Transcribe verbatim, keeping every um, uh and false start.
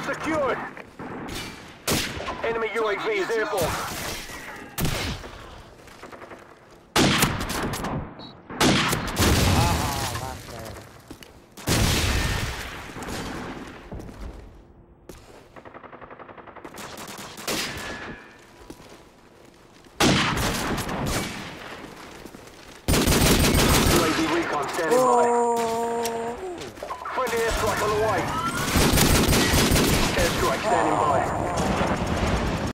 secured. Enemy U A V is airborne. U A V recon standing by. Friendly airstrike on the way. Airstrike standing by.